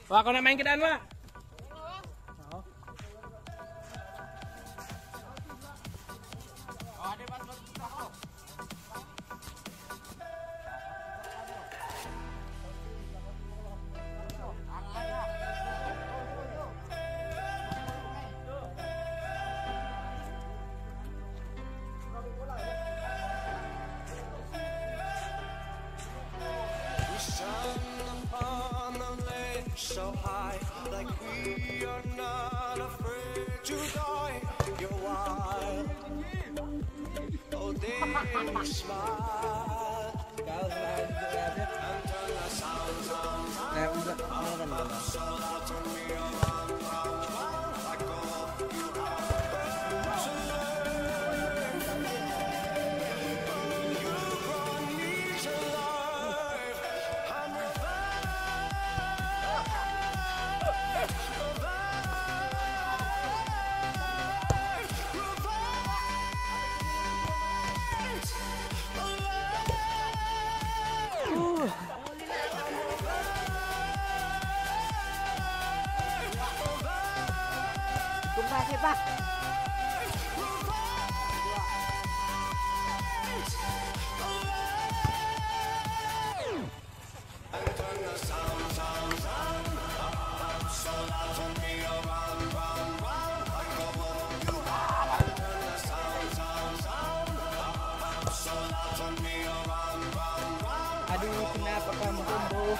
Wah, kau nak main ke dan, Wak? So high, like we are not afraid to die. You're wild, oh then you smile and turn the sound up, so loud, turn me around, like all you have to learn. You brought me to life. I'm Pak. Aduh, kenapa kamu tumbuh?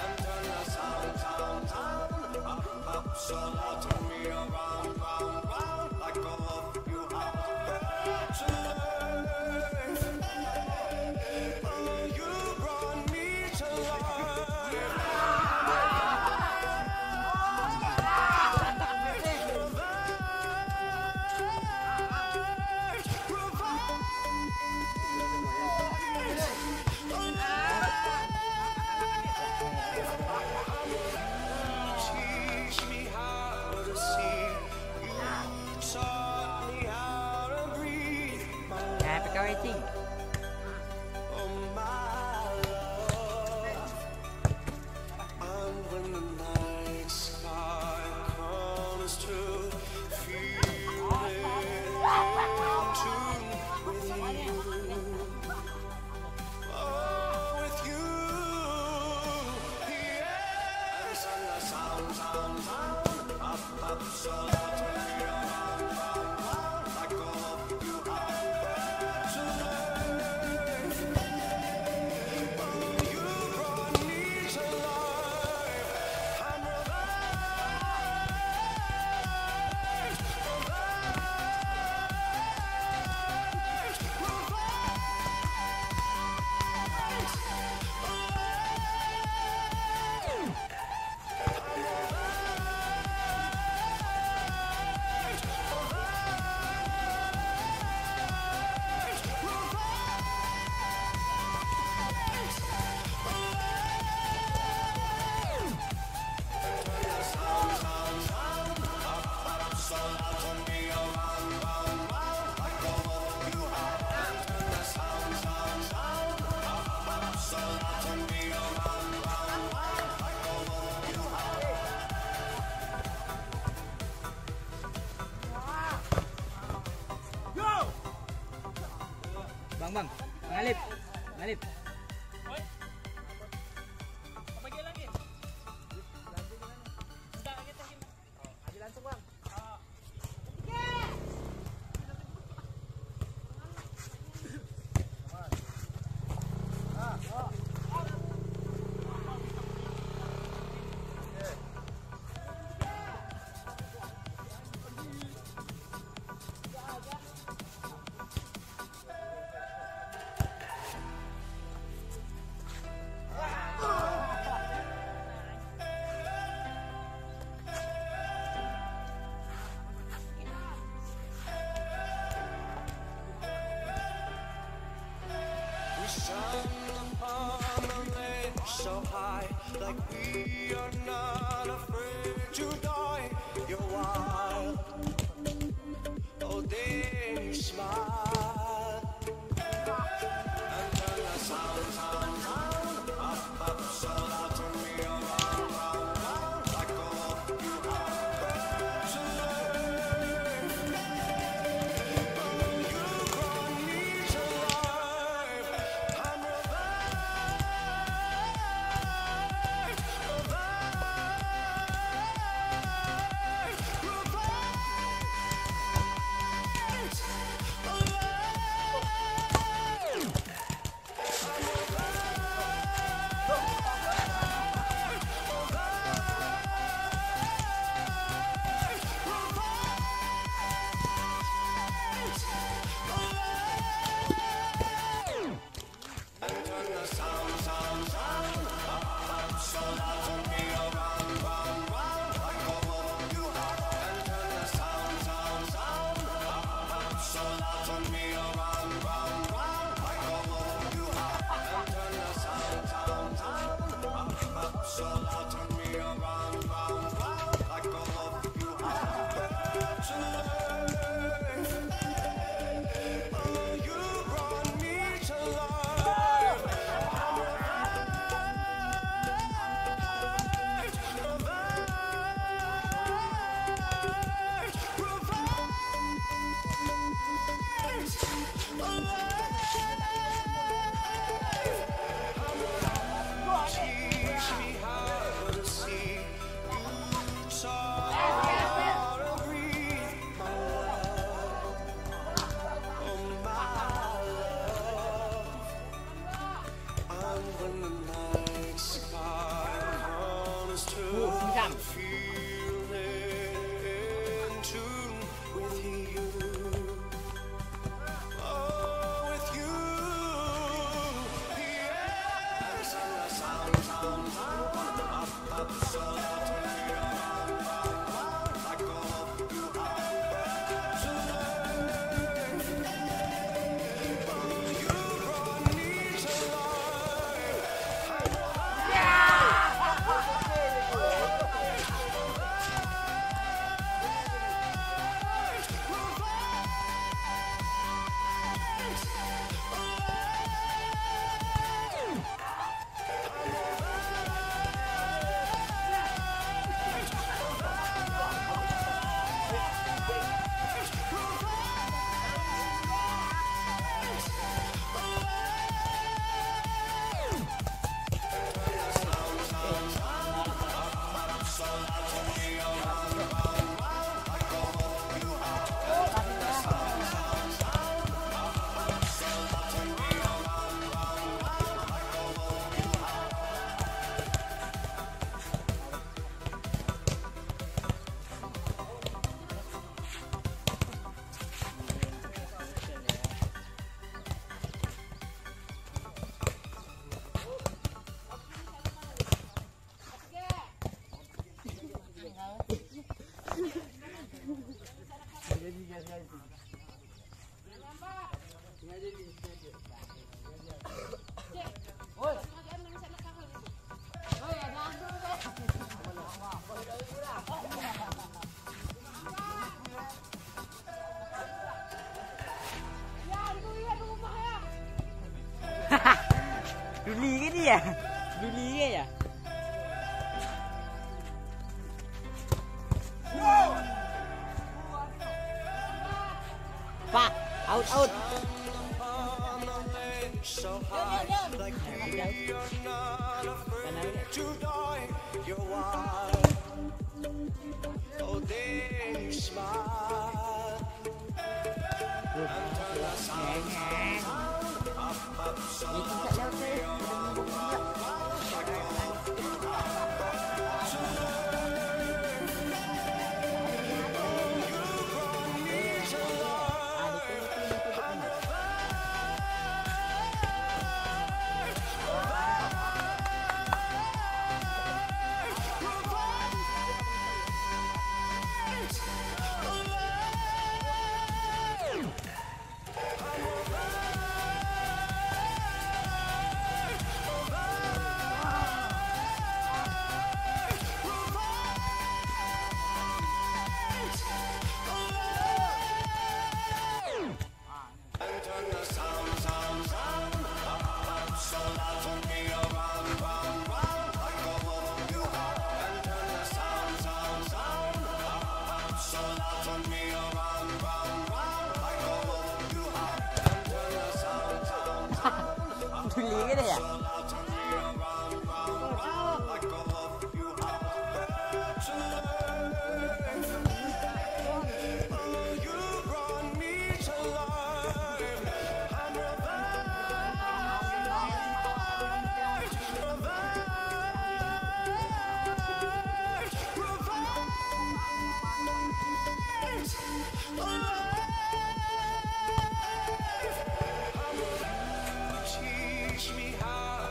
Waiting. Bang, ngalip. Langsung bang. So high, like we are not afraid to die. You're wild, oh then you smile and turn the sound up, so loud, turn me around, like all Sam. feel in tune with you. Oh, with you. Yes, and the sound, up, so loud to me, like all you are tonight. Oh, you brought me to Beli ke dia? Beli ke ya? Pak, out. so high, like you're not afraid to die. You're wild. Oh, then you smile and turn the sound up, so loud to me, Beli ke dia? teach me how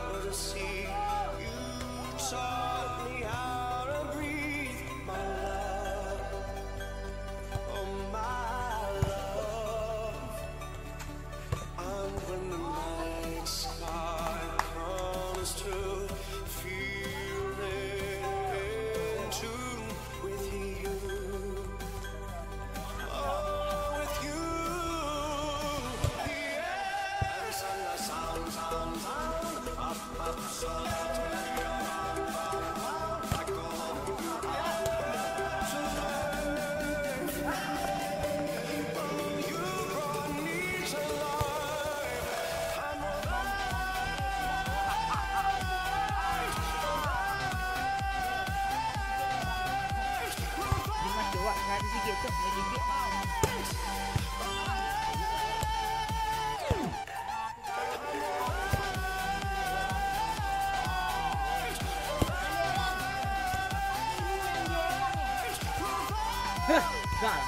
Gal.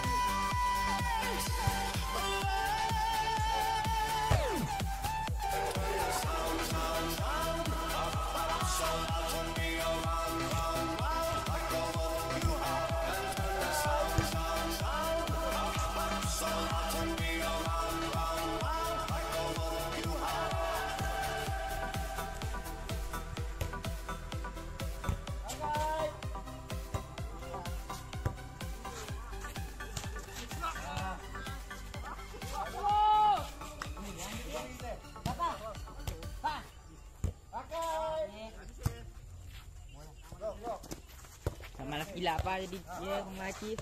Sama laki lah apa jadi dia mati.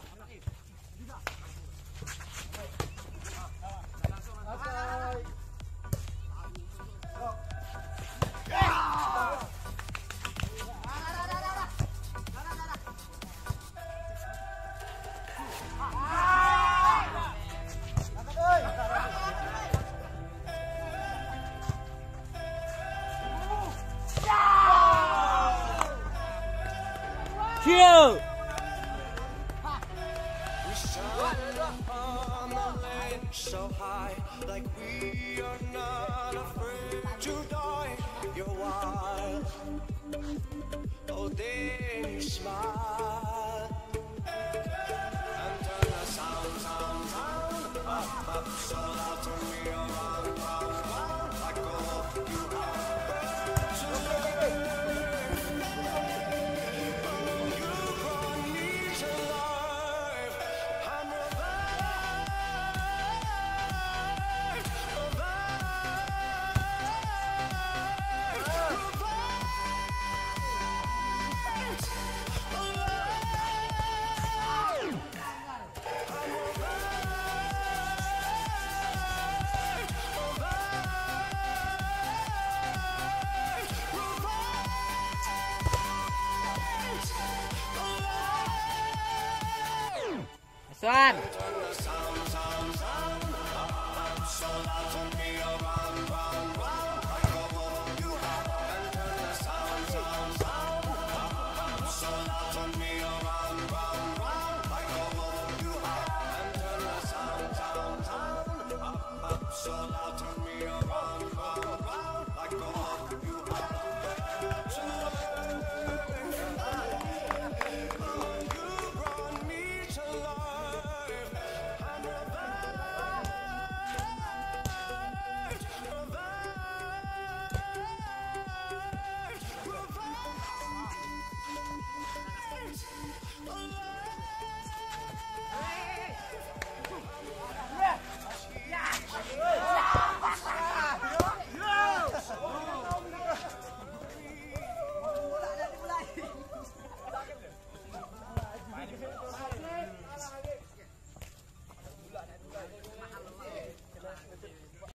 Chill. We shine on the lane so high, like we are not afraid to die. You're wild, oh then you smile and turn the sound up so loud, turn me around, like all you are. Swan.